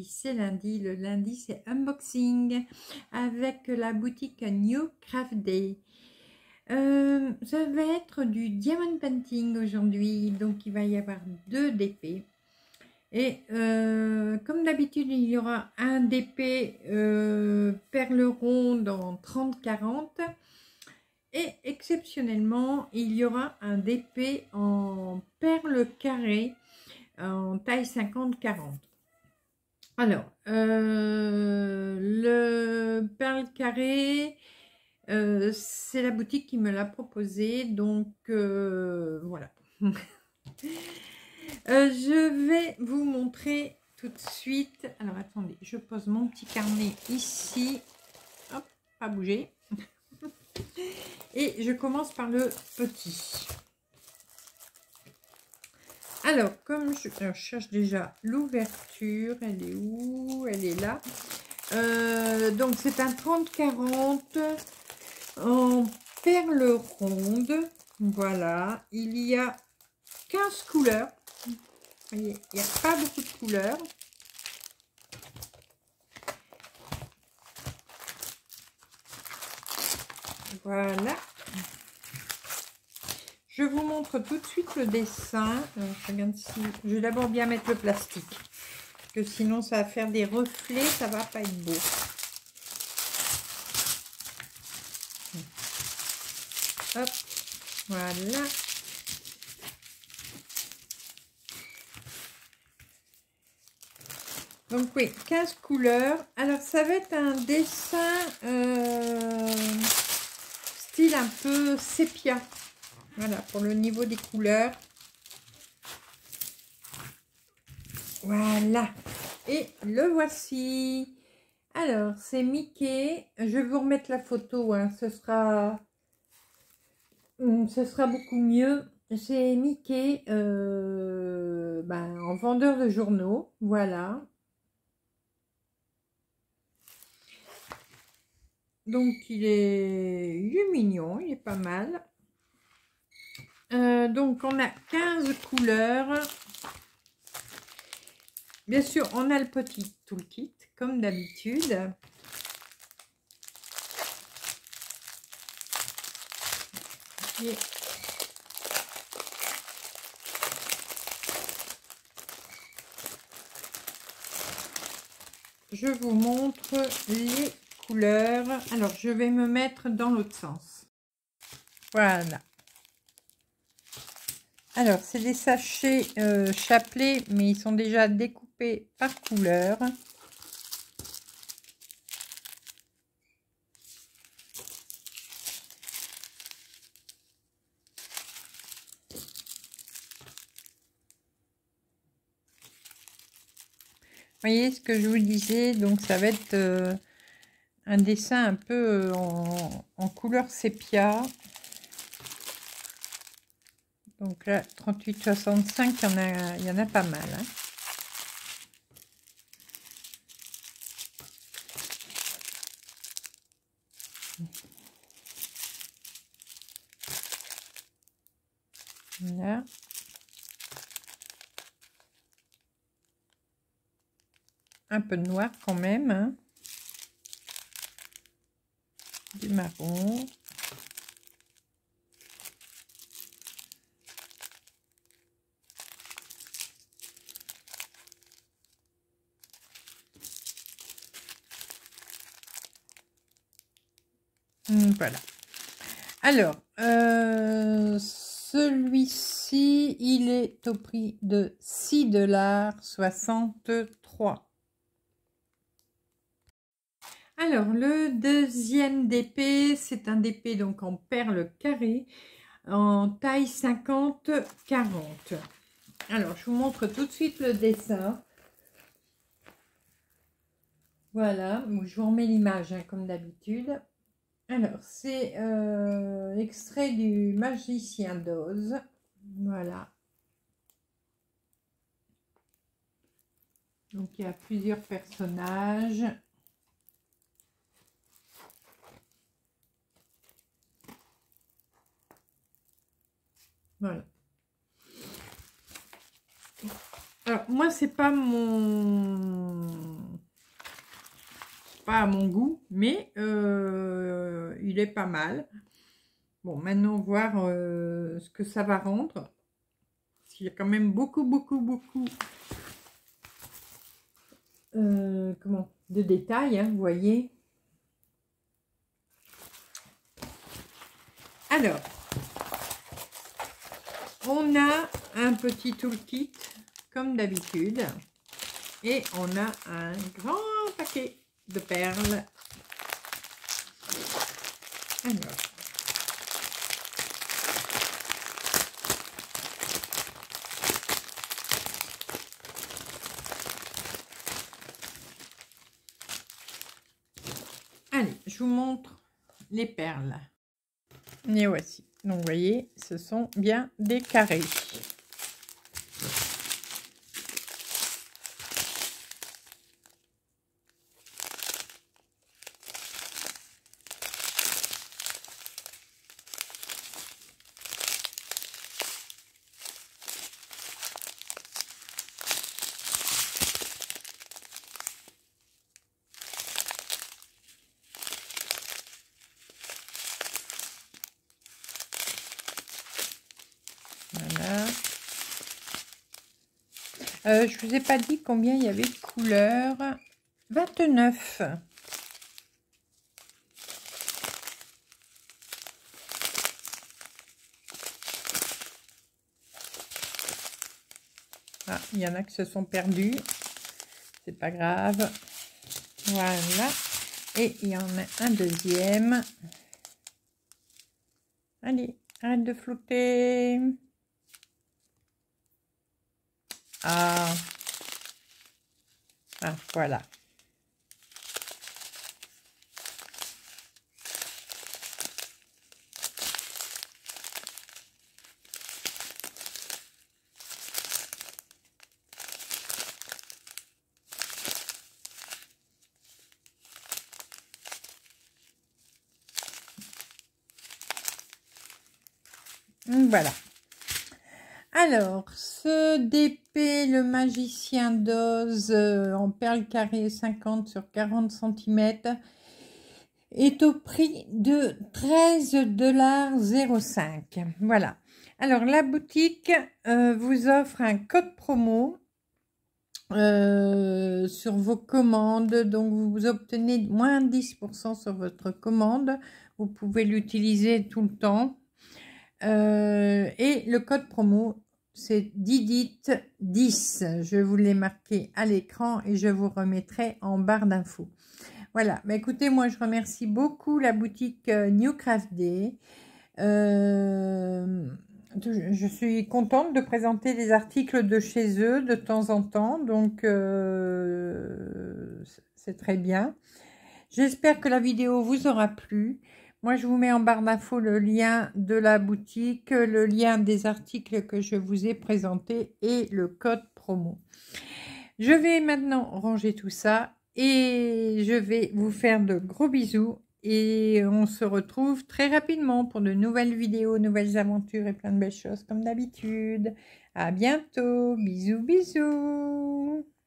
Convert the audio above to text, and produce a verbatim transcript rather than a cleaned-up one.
vendredi c'est lundi, le lundi c'est unboxing avec la boutique New Craft Day. Euh, ça va être du diamond painting aujourd'hui, donc il va y avoir deux D P. Et euh, comme d'habitude, il y aura un D P euh, perle ronde en trente quarante. Et exceptionnellement, il y aura un D P en perle carrée en taille cinquante quarante. Alors, euh, le perle carré, euh, c'est la boutique qui me l'a proposé, donc euh, voilà. Euh, je vais vous montrer tout de suite. Alors attendez, je pose mon petit carnet ici. Hop, pas bouger. Et je commence par le petit. Alors, comme je, alors, je cherche déjà l'ouverture, elle est où? Elle est là. Euh, donc c'est un trente quarante en perle ronde. Voilà, il y a quinze couleurs. Vous voyez, il n'y a pas beaucoup de couleurs. Voilà. Je vous montre tout de suite le dessin. Alors, je regarde si... Je vais d'abord bien mettre le plastique. Parce que sinon, ça va faire des reflets. Ça va pas être beau. Hop. Voilà. Donc oui, quinze couleurs. Alors ça va être un dessin euh, style un peu sépia. Voilà, pour le niveau des couleurs. Voilà. Et le voici. Alors, c'est Mickey. Je vais vous remettre la photo. Hein. Ce sera, ce sera beaucoup mieux. C'est Mickey euh, ben, en vendeur de journaux. Voilà. Donc, il est, il est mignon. Il est pas mal. Euh, donc, on a quinze couleurs. Bien sûr, on a le petit toolkit, comme d'habitude. Et je vous montre les couleurs. Alors, je vais me mettre dans l'autre sens. Voilà. Alors, c'est des sachets euh, chapelés, mais ils sont déjà découpés par couleur. Vous voyez ce que je vous disais, donc ça va être euh, un dessin un peu euh, en, en couleur sépia. Donc là, trente-huit soixante-cinq, il y en a, il y en a pas mal. Hein. Là. Un peu de noir quand même. Hein. Du marron. Voilà. Alors, euh, celui-ci, il est au prix de six dollars soixante-trois. Alors, le deuxième D P, c'est un D P donc en perle carrée, en taille cinquante quarante. Alors, je vous montre tout de suite le dessin. Voilà, je vous remets l'image hein, comme d'habitude. Alors, c'est euh, extrait du Magicien d'Oz. Voilà. Donc, il y a plusieurs personnages. Voilà. Alors, moi, c'est pas mon... pas à mon goût, mais euh, il est pas mal. Bon, maintenant, voir euh, ce que ça va rendre. Parce qu'il y a quand même beaucoup, beaucoup, beaucoup euh, comment, de détails, hein, vous voyez. Alors, on a un petit toolkit, comme d'habitude. Et on a un grand paquet de perles. Alors. Allez, je vous montre les perles. Et voici. Donc, vous voyez, ce sont bien des carrés. Voilà. Euh, je ne vous ai pas dit combien il y avait de couleurs. vingt-neuf. Ah, il y en a qui se sont perdus. C'est pas grave. Voilà. Et il y en a un deuxième. Allez, arrête de flotter. Ah. Ah, voilà. Voilà. Alors, ce D P, le magicien d'Oz, euh, en perles carrées cinquante sur quarante centimètres, est au prix de treize dollars zéro cinq. Voilà. Alors, la boutique euh, vous offre un code promo euh, sur vos commandes. Donc, vous obtenez moins dix pour cent sur votre commande. Vous pouvez l'utiliser tout le temps. Euh, et le code promo, c'est Didit dix. Je vous l'ai marqué à l'écran et je vous remettrai en barre d'infos. Voilà, bah écoutez, moi je remercie beaucoup la boutique New Craft Day. Euh, je suis contente de présenter des articles de chez eux de temps en temps, donc euh, c'est très bien. J'espère que la vidéo vous aura plu. Moi, je vous mets en barre d'infos le lien de la boutique, le lien des articles que je vous ai présentés et le code promo. Je vais maintenant ranger tout ça et je vais vous faire de gros bisous. Et on se retrouve très rapidement pour de nouvelles vidéos, nouvelles aventures et plein de belles choses comme d'habitude. À bientôt. Bisous, bisous.